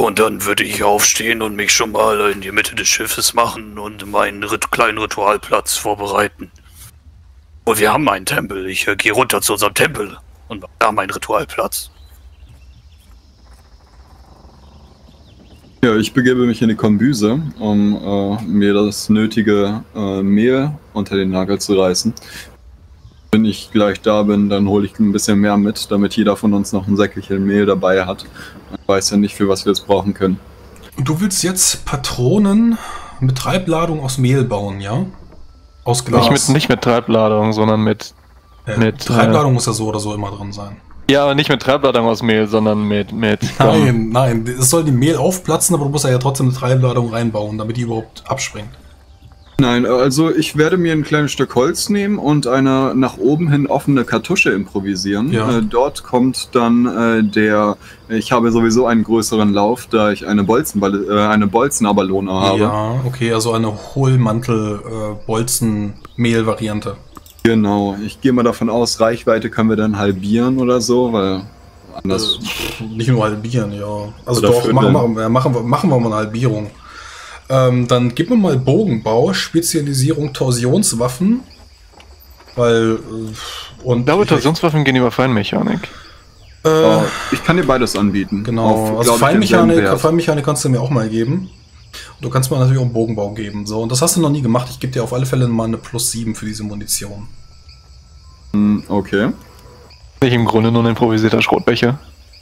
und dann würde ich aufstehen und mich schon mal in die Mitte des Schiffes machen und meinen kleinen Ritualplatz vorbereiten. Und wir haben einen Tempel. Ich gehe runter zu unserem Tempel und mache da meinen Ritualplatz. Ja, ich begebe mich in die Kombüse, um mir das nötige Mehl unter den Nagel zu reißen. Wenn ich gleich da bin, dann hole ich ein bisschen mehr mit, damit jeder von uns noch ein Säckchen Mehl dabei hat. Man weiß ja nicht, für was wir es brauchen können. Du willst jetzt Patronen mit Treibladung aus Mehl bauen, ja? Aus Glas. Nicht mit Treibladung, sondern mit Treibladung muss ja so oder so immer drin sein. Ja, aber nicht mit Treibladung aus Mehl, sondern mit Nein, es soll die Mehl aufplatzen, aber du musst ja trotzdem eine Treibladung reinbauen, damit die überhaupt abspringt. Nein, also ich werde mir ein kleines Stück Holz nehmen und eine nach oben hin offene Kartusche improvisieren. Ja. Dort kommt dann ich habe sowieso einen größeren Lauf, da ich eine Bolzenaballone habe. Ja, okay, also eine Hohlmantel-Bolzen-Mehl-Variante. Genau, ich gehe mal davon aus, Reichweite können wir dann halbieren oder so, weil anders... Nicht nur halbieren, ja. Also Oder doch, machen wir mal eine Halbierung. Dann gib mir mal Bogenbau, Spezialisierung Torsionswaffen, weil Ich glaube, Torsionswaffen gehen über Feinmechanik. ich kann dir beides anbieten. Genau, also Feinmechanik kannst du mir auch mal geben. Du kannst mir natürlich auch einen Bogenbau geben. So, und das hast du noch nie gemacht. Ich gebe dir auf alle Fälle mal eine +7 für diese Munition. Okay. Nicht im Grunde nur ein improvisierter Schrotbecher.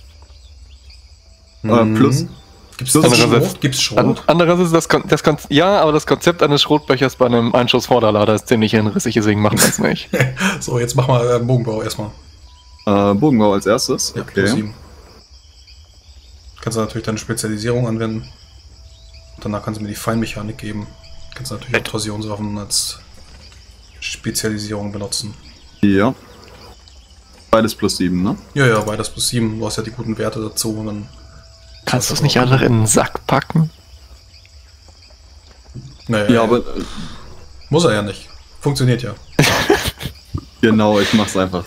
Plus? Gibt's Schrot? Gibt's Schrot? Andererseits aber das Konzept eines Schrotbechers bei einem Einschuss-Vorderlader ist ziemlich hinrissig, deswegen machen wir es nicht. So, jetzt mach mal Bogenbau erstmal. Bogenbau als erstes? Ja, okay. +7. Kannst du natürlich deine Spezialisierung anwenden. Danach kannst du mir die Feinmechanik geben. Kannst du natürlich auch Torsionswaffen als Spezialisierung benutzen. Ja. Beides +7, ne? Ja, beides +7. Du hast ja die guten Werte dazu. Und dann Kannst du es nicht einfach in einen Sack packen? Nee, Ja, aber... muss er ja nicht. Funktioniert ja. Genau, ich mach's einfach.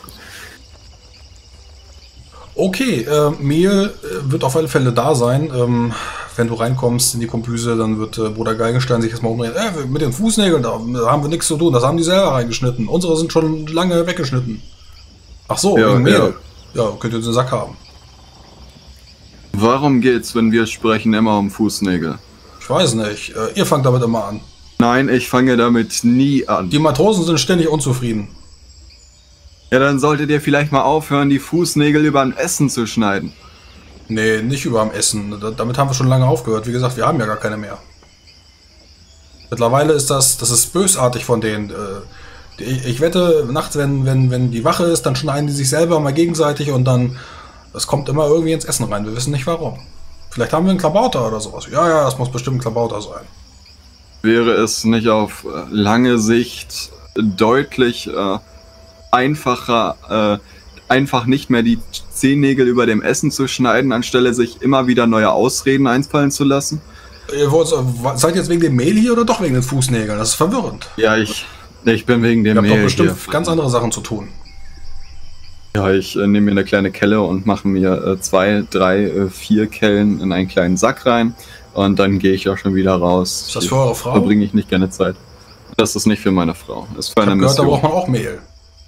Okay, Mehl wird auf alle Fälle da sein. Wenn du reinkommst in die Kombüse, dann wird Bruder Geigenstein sich erstmal umdrehen. Mit den Fußnägeln, da haben wir nichts zu tun. Das haben die selber reingeschnitten. Unsere sind schon lange weggeschnitten. Ach so, Ja, wegen Mehl. Ja, könnt ihr den Sack haben. Warum geht's, wenn wir sprechen, immer um Fußnägel? Ich weiß nicht. Ihr fangt damit immer an. Nein, ich fange damit nie an. Die Matrosen sind ständig unzufrieden. Ja, dann solltet ihr vielleicht mal aufhören, die Fußnägel über ein Essen zu schneiden. Nee, nicht über am Essen. Damit haben wir schon lange aufgehört. Wie gesagt, wir haben ja gar keine mehr. Mittlerweile ist das ist bösartig von denen. Ich wette, nachts, wenn die Wache ist, dann schneiden die sich selber mal gegenseitig und dann... Das kommt immer irgendwie ins Essen rein. Wir wissen nicht warum. Vielleicht haben wir einen Klabauter oder sowas. Ja, das muss bestimmt ein Klabauter sein. Wäre es nicht auf lange Sicht deutlich einfacher, einfach nicht mehr die Zehennägel über dem Essen zu schneiden, anstelle sich immer wieder neue Ausreden einfallen zu lassen? Seid ihr jetzt wegen dem Mehl hier oder doch wegen den Fußnägeln? Das ist verwirrend. Ja, ich bin wegen dem Mehl Ihr habt doch bestimmt hier. ganz andere Sachen zu tun. Ja, ich nehme mir eine kleine Kelle und mache mir 2, 3, 4 Kellen in einen kleinen Sack rein und dann gehe ich auch schon wieder raus. Ist das für eure Frau? Verbringe ich nicht gerne Zeit. Das ist nicht für meine Frau. Das ist für eine Gehört, da Mission. braucht man auch Mehl.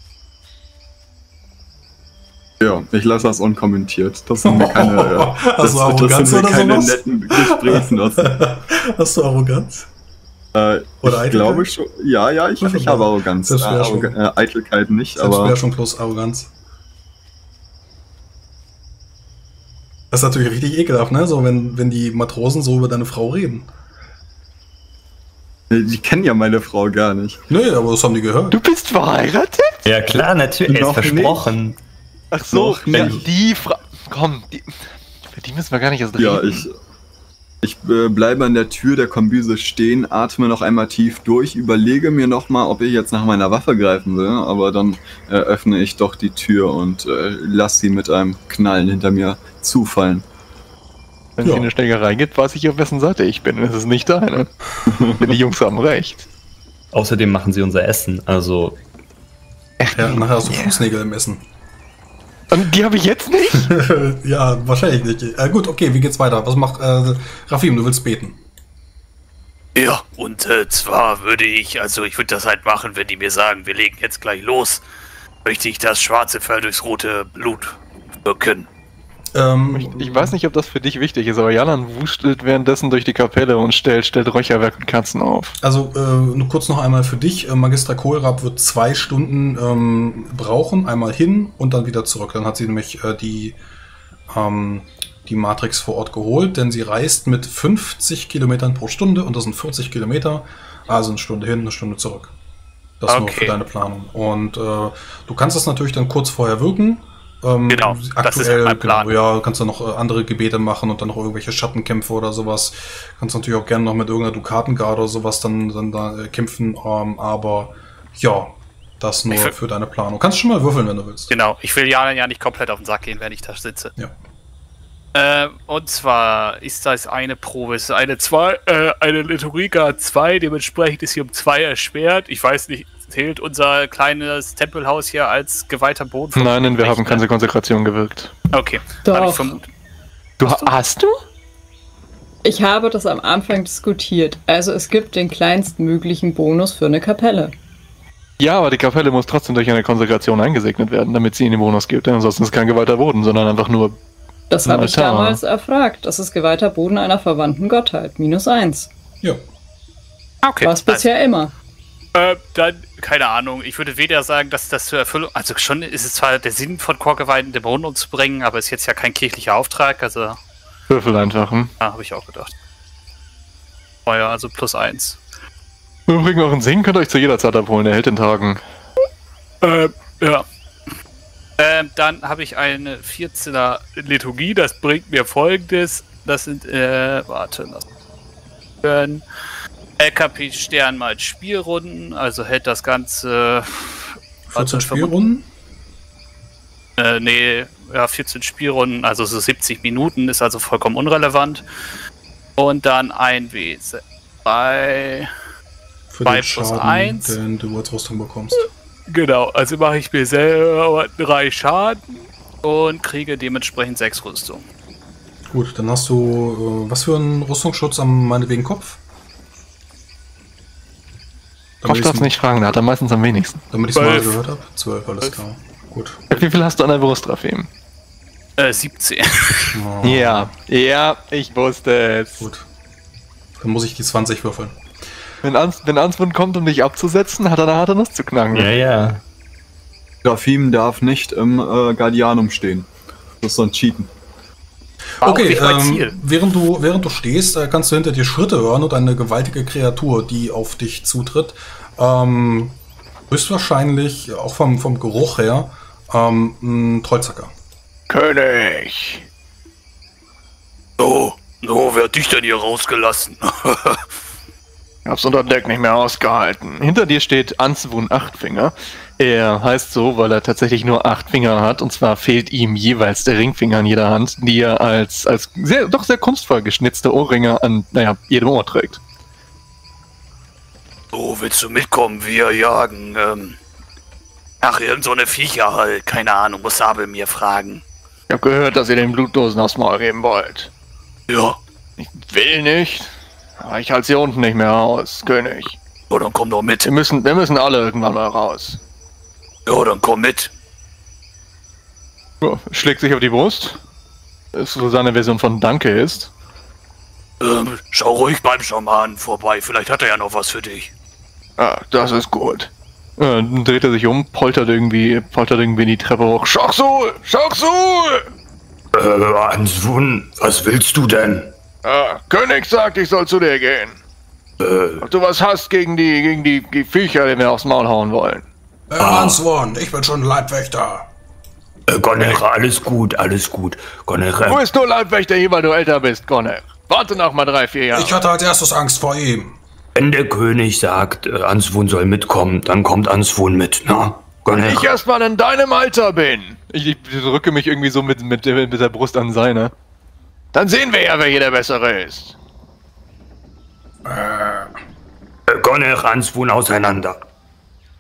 Ja, ich lasse das unkommentiert. Das sind mir keine, Hast du Arroganz oder sowas? netten Gesprächsnutzen. Hast du Arroganz? Oder Ich Eitelkeit? glaube schon. Ja, ich habe Arroganz. Das wäre schon. Eitelkeit nicht, Das wäre aber schon plus Arroganz. Das ist natürlich richtig ekelhaft, ne? So, wenn die Matrosen so über deine Frau reden. die kennen ja meine Frau gar nicht. Nee, aber das haben die gehört. Du bist verheiratet? Ja klar, natürlich, Noch versprochen. Ach so, Noch ja, nicht. die Frau. Komm, für die müssen wir gar nicht erst reden. Ja, ich bleibe an der Tür der Kombüse stehen, atme noch einmal tief durch, überlege mir nochmal, ob ich jetzt nach meiner Waffe greifen will, aber dann öffne ich doch die Tür und lasse sie mit einem Knallen hinter mir zufallen. Wenn es hier eine Schlägerei gibt, weiß ich, auf wessen Seite ich bin. Es ist nicht deine. Denn die Jungs haben recht. Außerdem machen sie unser Essen, also... Ja, nachher hast du Fußnägel im Essen. Und die habe ich jetzt nicht? Ja, wahrscheinlich nicht. Gut, okay, wie geht's weiter? Was macht Rafim, du willst beten? Ja, und zwar ich würde das halt machen, wenn die mir sagen, wir legen jetzt gleich los, möchte ich das schwarze Pfeil durchs rote Blut wirken. Ich weiß nicht, ob das für dich wichtig ist, aber Jalan wuschelt währenddessen durch die Kapelle und stellt Räucherwerk und Kerzen auf. Also, nur kurz noch einmal für dich. Magister Kohlraab wird 2 Stunden brauchen, einmal hin und dann wieder zurück. Dann hat sie nämlich die Matrix vor Ort geholt, denn sie reist mit 50 Kilometern pro Stunde und das sind 40 Kilometer, also eine Stunde hin, eine Stunde zurück. Das nur für deine Planung. Und du kannst das natürlich dann kurz vorher wirken. Genau, aktuell, das ist halt mein Plan. Genau, ja, kannst du noch andere Gebete machen und dann noch irgendwelche Schattenkämpfe oder sowas. Kannst natürlich auch gerne noch mit irgendeiner Dukatengarde oder sowas dann da kämpfen, aber ja, das nur für deine Planung. Kannst schon mal würfeln, wenn du willst. Genau, ich will ja nicht komplett auf den Sack gehen, wenn ich da sitze. Ja. Und zwar ist das eine Probe, es ist eine Liturgia 2, dementsprechend ist hier um 2 erschwert. Ich weiß nicht, zählt unser kleines Tempelhaus hier als geweihter Boden? Nein, wir haben keine Konsekration gewirkt. Okay, Doch. habe ich vermutet. Hast du? Ich habe das am Anfang diskutiert. Also es gibt den kleinstmöglichen Bonus für eine Kapelle. Ja, aber die Kapelle muss trotzdem durch eine Konsekration eingesegnet werden, damit sie ihnen den Bonus gibt. Denn ansonsten ist es kein geweihter Boden, sondern einfach nur Das habe ich damals erfragt. Das ist geweihter Boden einer verwandten Gottheit. -1. Ja. Okay. Was bisher immer. Dann, keine Ahnung, ich würde weder sagen, dass das zur Erfüllung, also schon ist es zwar der Sinn von chorgeweihten Dämonen umzubringen, aber ist jetzt ja kein kirchlicher Auftrag, also... Würfel einfach, Ja, habe ich auch gedacht. Oh ja, also +1. Übrigens, euren Segen könnt ihr euch zu jeder Zeit abholen, der hält in Tagen. Ja. Dann habe ich eine 14er Liturgie, das bringt mir Folgendes. Das sind, LKP Stern mal Spielrunden, also hält das Ganze... 14 Spielrunden? 14 Spielrunden, also so 70 Minuten, ist also vollkommen unrelevant. Und dann ein W2 Für 2 den plus Schaden, 1. den du als Rüstung bekommst. Genau, also mache ich mir selber 3 Schaden und kriege dementsprechend 6 Rüstung. Gut, dann hast du was für einen Rüstungsschutz am meinetwegen Kopf? Kopf darfst nicht fragen, der hat er meistens am wenigsten. Damit ich es mal gehört habe. 12, alles klar. Gut. Wie viel hast du an der Brust, Rafim? 17. Oh, Ja, ich wusste es. Gut. Dann muss ich die 20 würfeln. Wenn Answund kommt, um dich abzusetzen, hat er eine harte Nuss zu knacken. Ja. Rafim darf nicht im Guardianum stehen. Das ist so ein Cheaten. War auch Okay, nicht mein Ziel. während du stehst, kannst du hinter dir Schritte hören und eine gewaltige Kreatur, die auf dich zutritt, höchstwahrscheinlich, auch vom Geruch her, ein Trollzacker. König! Oh, wer hat dich denn hier rausgelassen? Ich hab's unter Deck nicht mehr ausgehalten. Hinter dir steht Answun Achtfinger. Er heißt so, weil er tatsächlich nur 8 Finger hat. Und zwar fehlt ihm jeweils der Ringfinger an jeder Hand, die er als sehr kunstvoll geschnitzte Ohrringe an, jedem Ohr trägt. Oh, willst du mitkommen? Wir jagen, irgend so eine Viecher halt. Keine Ahnung, muss Sabel mir fragen. Ich hab gehört, dass ihr den Blutdosen aufs Maul geben wollt. Ja. Ich will nicht. Aber ich halte sie unten nicht mehr aus, König. Ja, dann komm doch mit. Wir müssen alle irgendwann mal raus. Ja, dann komm mit. Ja, schlägt sich auf die Brust. Das so seine Version von Danke ist. Schau ruhig beim Schamanen vorbei. Vielleicht hat er ja noch was für dich. Ah, das ist gut. Dann dreht er sich um, poltert irgendwie die Treppe hoch. Schachsul! Schachsul! Answun, was willst du denn? König sagt, ich soll zu dir gehen. Ob du was hast gegen die Viecher, die wir aufs Maul hauen wollen. Answun, ich bin schon Leibwächter. Gonera, alles gut. Gonera. Du bist nur Leibwächter hier, weil du älter bist, Gonner. Warte noch mal 3-4 Jahre. Ich hatte als erstes Angst vor ihm. Wenn der König sagt, Answun soll mitkommen, dann kommt Answun mit, na? Wenn ich erstmal in deinem Alter bin. Ich drücke mich irgendwie so mit der Brust an seine. Dann sehen wir ja, wer hier der Bessere ist. Gonera, Answun auseinander.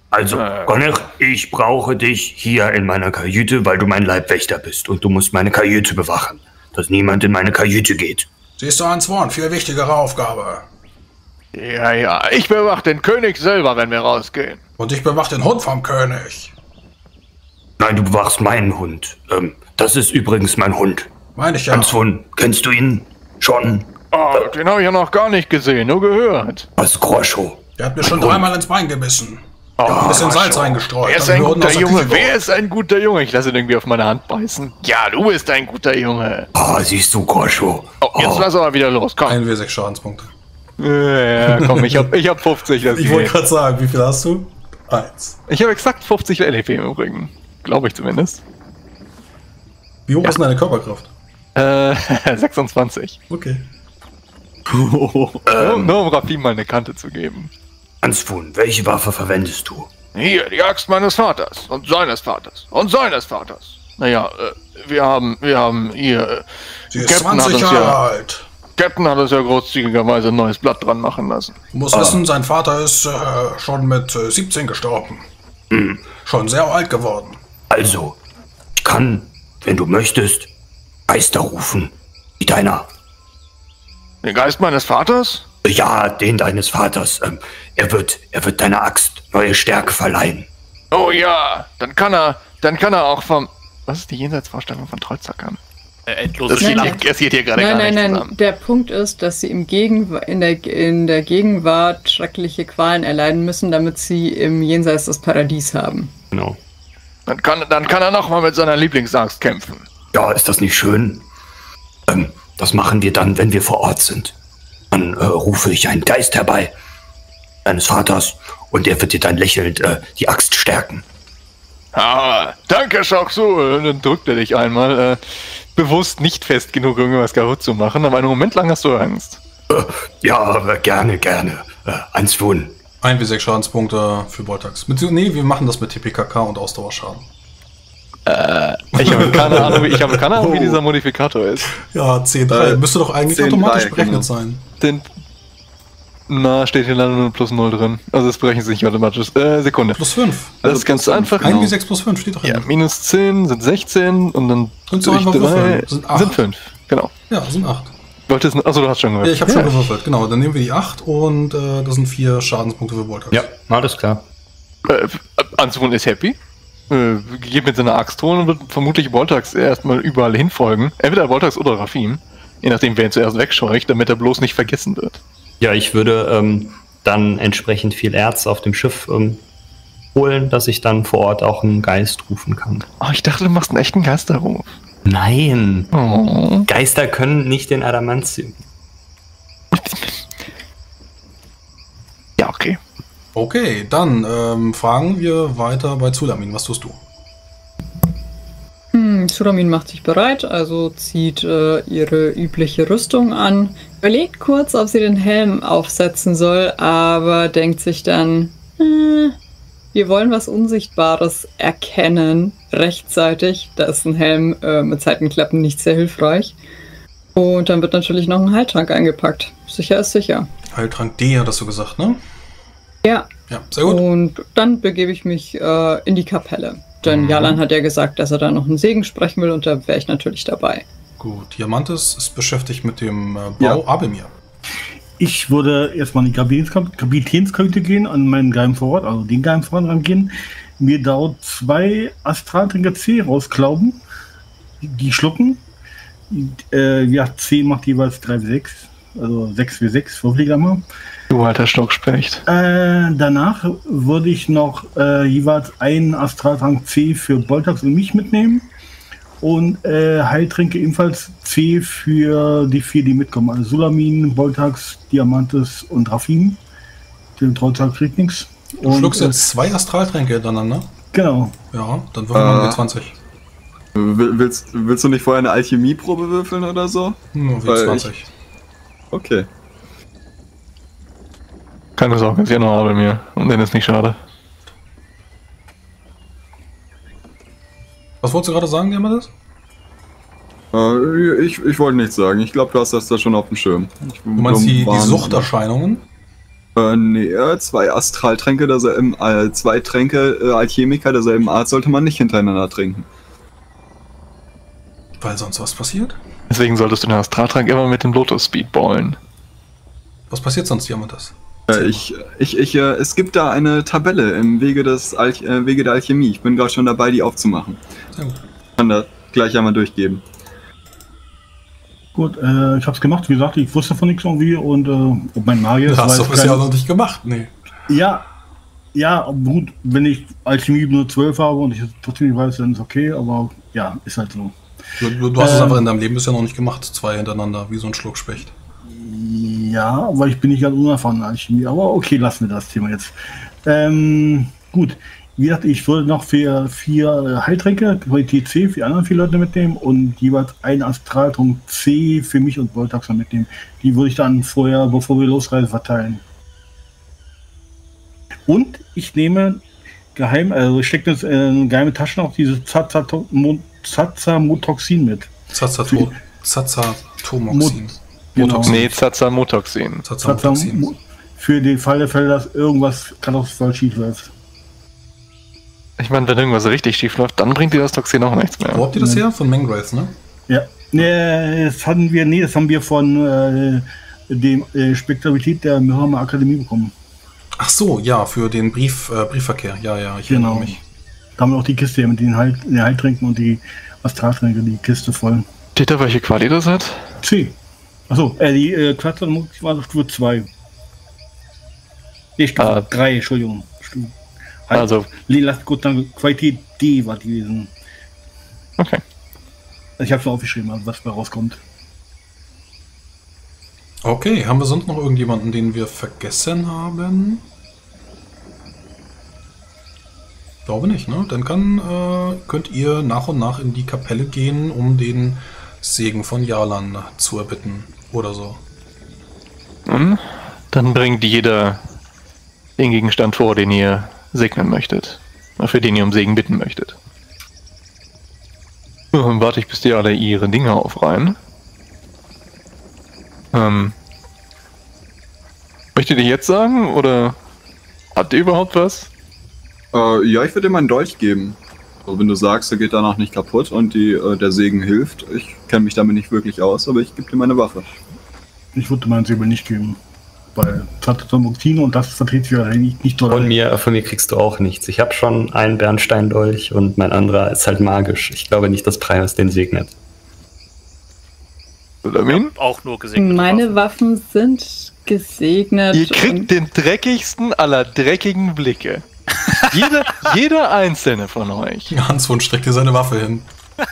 Also, Connor, ich brauche dich hier in meiner Kajüte, weil du mein Leibwächter bist. Und du musst meine Kajüte bewachen, dass niemand in meine Kajüte geht. Siehst du, Answorn, viel wichtigere Aufgabe. Ja, ich bewache den König selber, wenn wir rausgehen. Und ich bewache den Hund vom König. Nein, du bewachst meinen Hund. Das ist übrigens mein Hund. Meine ich ja. Answun, kennst du ihn schon? Oh, den habe ich ja noch gar nicht gesehen, nur gehört. Was, Groscho? Der hat mir schon dreimal ins Bein gebissen. Oh, Ein bisschen Salz reingestreut. Wer ist damit ein wir unten guter aus der Junge? Küche Wer kommen. ist ein guter Junge? Ich lasse ihn irgendwie auf meine Hand beißen. Ja, du bist ein guter Junge. Ah, siehst du, Groscho? Oh, jetzt lass aber wieder los, komm. 1W6 Schadenspunkte. Ja, komm, ich hab 50. Das Ich wollte gerade sagen, wie viel hast du? 1. Ich habe exakt 50 LP im Übrigen. Glaube ich zumindest. Wie hoch ist denn deine Körperkraft? 26. Okay. Nur um Rafim mal eine Kante zu geben. Answun, welche Waffe verwendest du? Hier, die Axt meines Vaters und seines Vaters und seines Vaters. Naja, wir haben hier... Sie ist 20 Jahre alt. Captain hat es ja großzügigerweise ein neues Blatt dran machen lassen. Du musst wissen, sein Vater ist schon mit 17 gestorben. Schon sehr alt geworden. Also, ich kann, wenn du möchtest, Geister rufen. Wie deiner. Den Geist meines Vaters? Ja, den deines Vaters. Er wird deiner Axt neue Stärke verleihen. Oh ja, dann kann er auch vom... Was ist die Jenseitsvorstellung von Trollzackern? Endloses Nein, Schlacht. Es geht hier gerade gar nicht Nein. zusammen. Der Punkt ist, dass sie in der Gegenwart schreckliche Qualen erleiden müssen, damit sie im Jenseits das Paradies haben. Genau. Dann kann er noch mal mit seiner Lieblingsaxt kämpfen. Ja, ist das nicht schön? Das machen wir dann, wenn wir vor Ort sind. Dann rufe ich einen Geist herbei, deines Vaters, und er wird dir dann lächelnd die Axt stärken. Ah, danke, Shoxu. Und dann drückt er dich einmal. Bewusst nicht fest genug, irgendwas kaputt zu machen, aber einen Moment lang hast du Angst. Ja, aber gerne. Answun. 1W6 Schadenspunkte für Boltax. Nee, wir machen das mit TPKK und Ausdauerschaden. Ich habe keine Ahnung, wie dieser Modifikator ist. Ja, 10,3. Müsste doch eigentlich 10,3, automatisch berechnet genau. sein. Steht hier leider nur plus 0 drin. Also es berechnet sich nicht automatisch. Sekunde. Plus 5. Das ist ganz einfach. 1W6 plus 5 steht doch Ja, hin. minus 10 sind 16 und dann Und so durch einfach 3 würfeln. Sind 8. sind 5. Genau. Ja, sind 8. Achso, du hast schon gehört. Ja, ich habe schon gewürfelt. Genau, dann nehmen wir die 8 und das sind 4 Schadenspunkte für Boltax. Ja, alles klar. Answun ist happy. Geht mit seiner Axt holen und wird vermutlich Boltax erstmal überall hinfolgen. Entweder Boltax oder Rafim. Je nachdem, wer ihn zuerst wegscheucht, damit er bloß nicht vergessen wird. Ja, ich würde dann entsprechend viel Erz auf dem Schiff holen, dass ich dann vor Ort auch einen Geist rufen kann. Oh, ich dachte, du machst einen echten Geisterruf. Nein! Oh. Geister können nicht den Adamantium. Ja, okay. Okay, dann fragen wir weiter bei Zulamin. Was tust du? Suramin macht sich bereit, also zieht ihre übliche Rüstung an, überlegt kurz, ob sie den Helm aufsetzen soll, aber denkt sich dann, wir wollen was Unsichtbares erkennen, rechtzeitig. Da ist ein Helm mit Seitenklappen nicht sehr hilfreich. Und dann wird natürlich noch ein Heiltrank eingepackt. Sicher ist sicher. Heiltrank D, hattest du gesagt, ne? Ja. Ja, sehr gut. Und dann begebe ich mich in die Kapelle. Denn Jalan hat ja gesagt, dass er da noch einen Segen sprechen will und da wäre ich natürlich dabei. Gut, Diamantis ist beschäftigt mit dem Bau. Ja. Abelmir. Ich würde erstmal in die Kapitänskajüte gehen, an meinen Geheimvorrat, also den Geheimvorrat rangehen, mir dort 2 Astraltränke C rausklauben, die schlucken. Ja, C macht jeweils 3W6, also 6W6, würfel mal. Du alter Stockspecht. Danach würde ich noch jeweils einen Astraltrank C für Boltax und mich mitnehmen und Heiltränke ebenfalls C für die 4, die mitkommen. Also Sulamin, Boltax, Diamantis und Rafim. Den Trollzack kriegt nichts. Du schluckst jetzt 2 Astraltränke hintereinander. Genau. Ja, dann würfeln wir W20. Willst du nicht vorher eine Alchemieprobe würfeln oder so? W20. Okay. Keine Sorge, ist ja noch bei mir. Und dann ist nicht schade. Was wolltest du gerade sagen, Diamantis? Ich wollte nichts sagen. Ich glaube, du hast das da schon auf dem Schirm. Du meinst die Suchterscheinungen? Nee, 2 Astraltränke derselben, 2 Tränke Alchemiker derselben Art sollte man nicht hintereinander trinken. Weil sonst was passiert? Deswegen solltest du den Astraltrank immer mit dem Lotus Speed ballen. Was passiert sonst, Diamantas? Es gibt da eine Tabelle im Wege Wege der Alchemie. Ich bin gerade schon dabei, die aufzumachen. Sehr gut. Ich kann da gleich einmal durchgeben. Gut, ich hab's gemacht, wie gesagt, ich wusste von nichts irgendwie und ob mein Magier ist. Hast du bisher noch nicht gemacht, nee. Ja, gut, wenn ich Alchemie nur 12 habe und ich trotzdem nicht weiß, dann ist okay, aber ja, ist halt so. Du hast es einfach in deinem Leben bisher noch nicht gemacht, 2 hintereinander, wie so ein Schluck Specht. Ja, aber ich bin nicht ganz unerfahren in Alchemie, aber okay, lassen wir das Thema jetzt. Gut, wie gesagt, ich würde noch für 4 Heiltränke, Qualität C, für die anderen 4 Leute mitnehmen und jeweils einen Astraltrunk C für mich und Voltaxer mitnehmen. Die würde ich dann vorher, bevor wir losreisen, verteilen. Und ich nehme ich stecke das in geheime Taschen auf dieses Zazamotoxin mit. Zazatomoxin. Genau. Nee, Zazamotoxin. Für den Fall der Fälle, dass irgendwas katastrophal schief läuft. Ich meine, wenn irgendwas richtig schief läuft, dann bringt dir das Toxin auch nichts mehr. Wo habt ihr das her? Von Mangraves, ne? Ja. Das haben wir von dem Spektabilität der Mirama Akademie bekommen. Ach so, ja, für den Briefverkehr. Ja, ich erinnere mich. Da haben wir auch die Kiste mit den Heiltränken und die Astraltränke, die Kiste voll. Steht da, welche Quali das hat? C. Achso, die Quatsch war auf Stufe 2. Nee, Stufe 3, Entschuldigung. Also. Lasst gut dann Qualität D war gewesen. Okay. Ich habe es aufgeschrieben, also was da rauskommt. Okay, haben wir sonst noch irgendjemanden, den wir vergessen haben? Ich glaube nicht, ne? Dann könnt ihr nach und nach in die Kapelle gehen, um den Segen von Jarlan zu erbitten oder so. Dann bringt jeder den Gegenstand vor, den ihr segnen möchtet. Für den ihr um Segen bitten möchtet. Dann warte ich, bis die alle ihre Dinge aufreihen. Möchtet ihr jetzt sagen, oder habt ihr überhaupt was? Ja, ich würde dir meinen Dolch geben. Also wenn du sagst, er geht danach nicht kaputt und der Segen hilft. Ich kenne mich damit nicht wirklich aus, aber ich gebe dir meine Waffe. Ich würde meinen Säbel nicht geben. Weil Zatamoxin und das vertrete ich eigentlich nicht toll. Von mir kriegst du auch nichts. Ich habe schon einen Bernsteindolch und mein anderer ist halt magisch. Ich glaube nicht, dass Prius den segnet. Auch nur gesegnet. Meine Waffen sind gesegnet. Ihr kriegt den dreckigsten aller dreckigen Blicke. Jeder einzelne von euch. Hanswund streckt dir seine Waffe hin.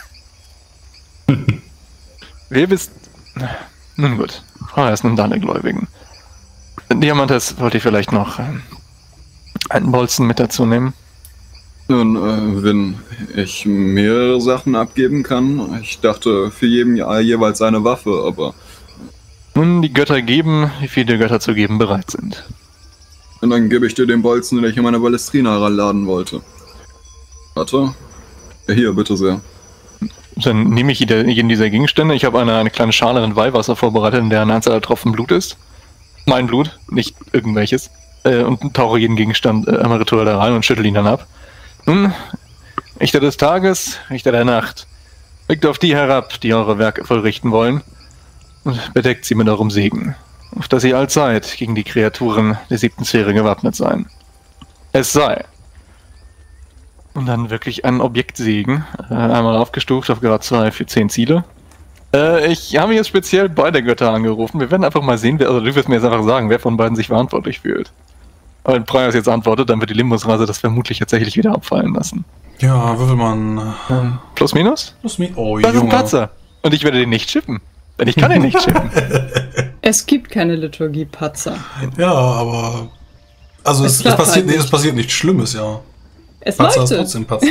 Wer bist... Nun gut. Erst nun deine Gläubigen. Diamantes, wollte ich vielleicht noch einen Bolzen mit dazu nehmen? Nun, wenn ich mehrere Sachen abgeben kann, ich dachte für jeden jeweils eine Waffe, aber... Nun, die Götter geben, wie viele Götter zu geben bereit sind. Und dann gebe ich dir den Bolzen, den ich in meine Ballestrina ranladen wollte. Warte. Ja, hier, bitte sehr. Dann nehme ich jeden dieser Gegenstände. Ich habe eine kleine Schale in Weihwasser vorbereitet, in der ein einzelner Tropfen Blut ist. Mein Blut, nicht irgendwelches. Und tauche jeden Gegenstand einmal rituell da rein und schüttel ihn dann ab. Nun, Richter des Tages, Richter der Nacht, blickt auf die herab, die eure Werke vollrichten wollen, und bedeckt sie mit eurem Segen, auf dass ihr allzeit gegen die Kreaturen der 7. Sphäre gewappnet seien. Es sei. Und dann wirklich ein Objektsegen, einmal aufgestuft auf Grad 2 für 10 Ziele. Ich habe jetzt speziell beide Götter angerufen. Wir werden einfach mal sehen, du wirst mir jetzt einfach sagen, wer von beiden sich verantwortlich fühlt. Aber wenn Prius jetzt antwortet, dann wird die Limbusreise das vermutlich tatsächlich wieder abfallen lassen. Ja, Würfelmann. Plus minus? Oh, das ist ein Patzer. Und ich werde den nicht chippen. Denn ich kann ihn nicht chippen. Es gibt keine Liturgie-Patzer. Ja, aber... Also es passiert nichts Schlimmes, ja. Es Patzer leuchtet. ist trotzdem Patzer.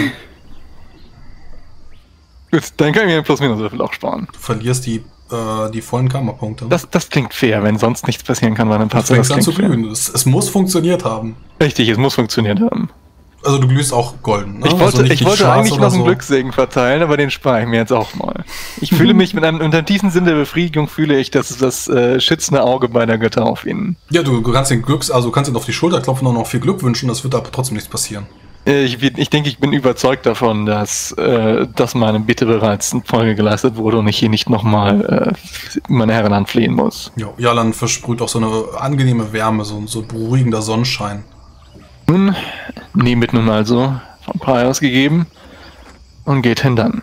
Gut, dann kann ich mir den Plus-Minus-Würfel auch sparen. Du verlierst die vollen Karma-Punkte. Das klingt fair, wenn sonst nichts passieren kann bei einem Du Patzer. fängst an zu glühen. Es muss funktioniert haben. Richtig, es muss funktioniert haben. Also du glühst auch golden, ne? Ich Also wollte, nicht ich wollte schwarz eigentlich oder noch einen so. Glückssegen verteilen, aber den spare ich mir jetzt auch mal. Ich fühle mich unter diesem Sinn der Befriedigung fühle ich, dass das schützende Auge beider Götter auf ihn. Ja, du kannst ihn kannst ihn auf die Schulter klopfen und noch viel Glück wünschen, das wird aber trotzdem nichts passieren. Ich denke, ich bin überzeugt davon, dass meine Bitte bereits in Folge geleistet wurde und ich hier nicht nochmal meine Herren anflehen muss. Ja, Jalan versprüht auch so eine angenehme Wärme, so ein beruhigender Sonnenschein. Nun, nehmt nun also vom Preis gegeben und geht hindan.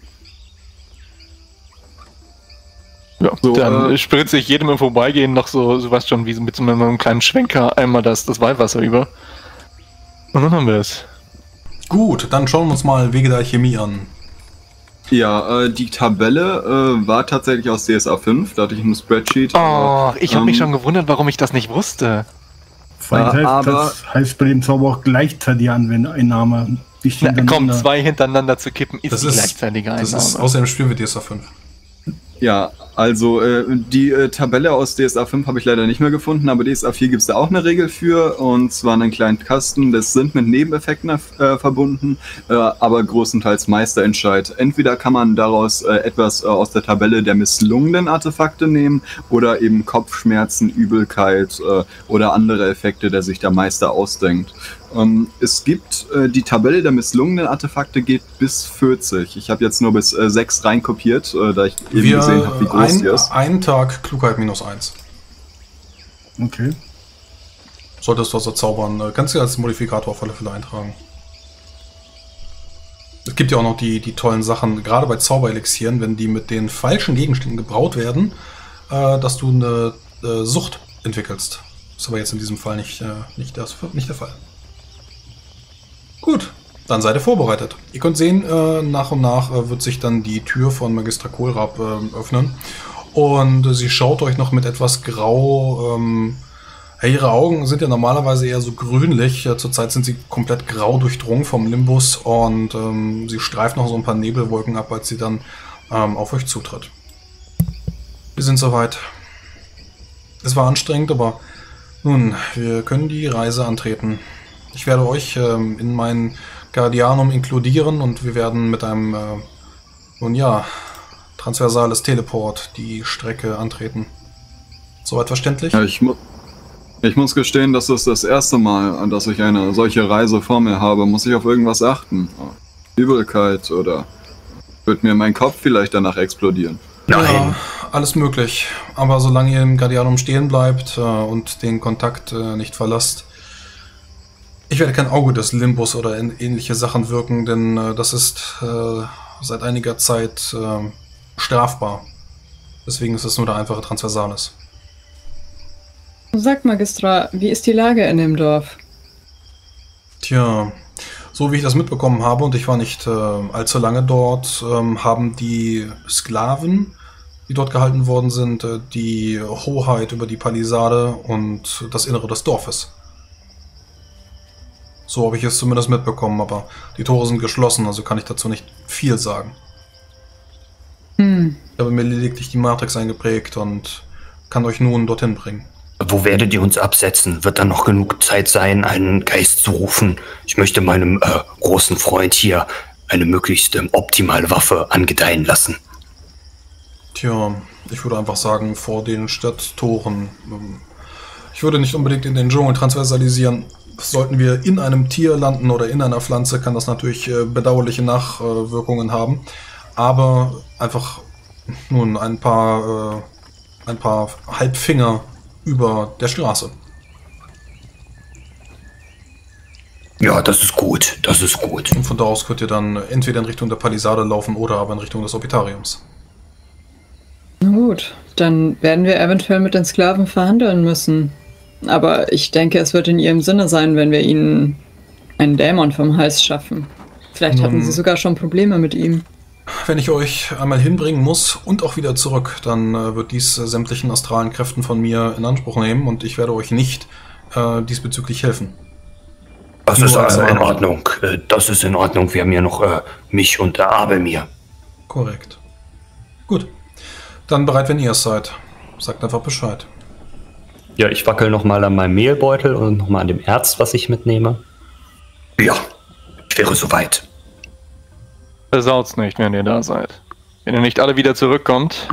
Ja, So, dann spritze ich jedem im Vorbeigehen noch so was schon wie so mit so einem kleinen Schwenker einmal das Weihwasser über. Und dann haben wir es. Gut, dann schauen wir uns mal Wege der Alchemie an. Ja, die Tabelle war tatsächlich aus DSA 5, da hatte ich ein Spreadsheet. Oh, ich habe mich schon gewundert, warum ich das nicht wusste. Das heißt bei dem Zauber auch gleichzeitige Anwendeinnahme. Komm, 2 hintereinander zu kippen ist Das die ist- gleichzeitige Das Einnahme. ist außerdem spielen wir DSA 5. Ja, also die Tabelle aus DSA 5 habe ich leider nicht mehr gefunden, aber DSA 4 gibt es da auch eine Regel für, und zwar einen kleinen Kasten. Das sind mit Nebeneffekten verbunden, aber größtenteils Meisterentscheid. Entweder kann man daraus etwas aus der Tabelle der misslungenen Artefakte nehmen oder eben Kopfschmerzen, Übelkeit oder andere Effekte, der sich der Meister ausdenkt. Es gibt die Tabelle der misslungenen Artefakte geht bis 40. Ich habe jetzt nur bis 6 reinkopiert, da ich eben gesehen habe, wie groß die ist. Einen Tag Klugheit -1. Okay. Solltest du also zaubern. Kannst du als Modifikator auf alle Fälle eintragen. Es gibt ja auch noch die tollen Sachen, gerade bei Zauberelixieren, wenn die mit den falschen Gegenständen gebraut werden, dass du eine Sucht entwickelst. Ist aber jetzt in diesem Fall nicht der Fall. Gut, dann seid ihr vorbereitet. Ihr könnt sehen, nach und nach wird sich dann die Tür von Magistra Kohlraab öffnen. Und sie schaut euch noch mit etwas grau. Ihre Augen sind ja normalerweise eher so grünlich. Zurzeit sind sie komplett grau durchdrungen vom Limbus. Und sie streift noch so ein paar Nebelwolken ab, als sie dann auf euch zutritt. Wir sind soweit. Es war anstrengend, aber nun, wir können die Reise antreten. Ich werde euch in mein Guardianum inkludieren und wir werden mit einem, transversales Teleport die Strecke antreten. Soweit verständlich? Ja, ich muss gestehen, das ist das erste Mal, dass ich eine solche Reise vor mir habe. Muss ich auf irgendwas achten? Übelkeit oder wird mir mein Kopf vielleicht danach explodieren? Nein. Ja, alles möglich. Aber solange ihr im Guardianum stehen bleibt und den Kontakt nicht verlasst, ich werde kein Auge des Limbus oder ähnliche Sachen wirken, denn das ist seit einiger Zeit strafbar. Deswegen ist es nur der einfache Transversalis. Sag, Magistra, wie ist die Lage in dem Dorf? Tja, so wie ich das mitbekommen habe, und ich war nicht allzu lange dort, haben die Sklaven, die dort gehalten worden sind, die Hoheit über die Palisade und das Innere des Dorfes. So habe ich es zumindest mitbekommen, aber die Tore sind geschlossen, also kann ich dazu nicht viel sagen. Ich habe mir lediglich die Matrix eingeprägt und kann euch nun dorthin bringen. Wo werdet ihr uns absetzen? Wird dann noch genug Zeit sein, einen Geist zu rufen? Ich möchte meinem großen Freund hier eine möglichst optimale Waffe angedeihen lassen. Tja, ich würde einfach sagen, vor den Stadttoren. Ich würde nicht unbedingt in den Dschungel transversalisieren. Sollten wir in einem Tier landen oder in einer Pflanze, kann das natürlich bedauerliche Nachwirkungen haben. Aber einfach nun ein paar Halbfinger über der Straße. Ja, das ist gut, das ist gut. Und von da aus könnt ihr dann entweder in Richtung der Palisade laufen oder aber in Richtung des Opitariums. Na gut, dann werden wir eventuell mit den Sklaven verhandeln müssen. Aber ich denke, es wird in ihrem Sinne sein, wenn wir ihnen einen Dämon vom Hals schaffen. Vielleicht hatten sie sogar schon Probleme mit ihm. Wenn ich euch einmal hinbringen muss und auch wieder zurück, dann wird dies sämtlichen astralen Kräften von mir in Anspruch nehmen und ich werde euch nicht diesbezüglich helfen. Das Nur ist als in Warnung. Ordnung. Das ist in Ordnung. Wir haben ja noch mich und Abelmir. Korrekt. Gut. Dann bereit, wenn ihr es seid. Sagt einfach Bescheid. Ja, ich wackel nochmal an meinem Mehlbeutel und nochmal an dem Erz, was ich mitnehme. Ja, ich wäre soweit. Versaut's nicht, wenn ihr da seid. Wenn ihr nicht alle wieder zurückkommt.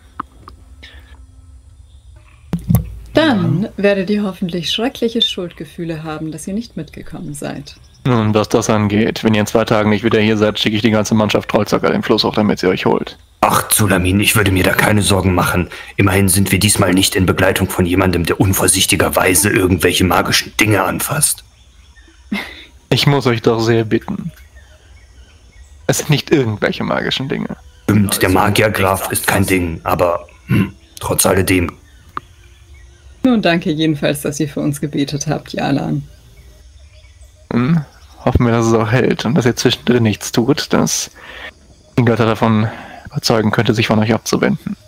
Dann werdet ihr hoffentlich schreckliche Schuldgefühle haben, dass ihr nicht mitgekommen seid. Nun, was das angeht, wenn ihr in 2 Tagen nicht wieder hier seid, schicke ich die ganze Mannschaft Trollzacker den Fluss hoch, damit sie euch holt. Ach, Zulamin, ich würde mir da keine Sorgen machen. Immerhin sind wir diesmal nicht in Begleitung von jemandem, der unvorsichtigerweise irgendwelche magischen Dinge anfasst. Ich muss euch doch sehr bitten. Es sind nicht irgendwelche magischen Dinge. Stimmt, der Magiergraf ist kein Ding, aber trotz alledem. Nun, danke jedenfalls, dass ihr für uns gebetet habt, Jalan. Hoffen wir, dass es auch hält und dass ihr zwischendrin nichts tut, das die Götter davon überzeugen könnte, sich von euch abzuwenden.